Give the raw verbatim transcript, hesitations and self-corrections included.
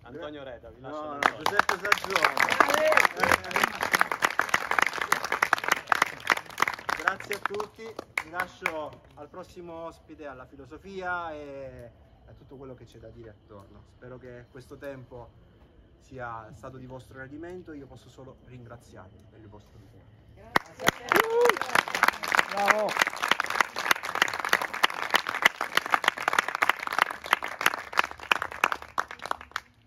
Antonio Reda, vi lascio no, la no, Giuseppe Saggione. Grazie a tutti, vi lascio al prossimo ospite, alla filosofia e a tutto quello che c'è da dire attorno. Spero che questo tempo sia stato di vostro gradimento, io posso solo ringraziarvi per il vostro tempo. Bravo!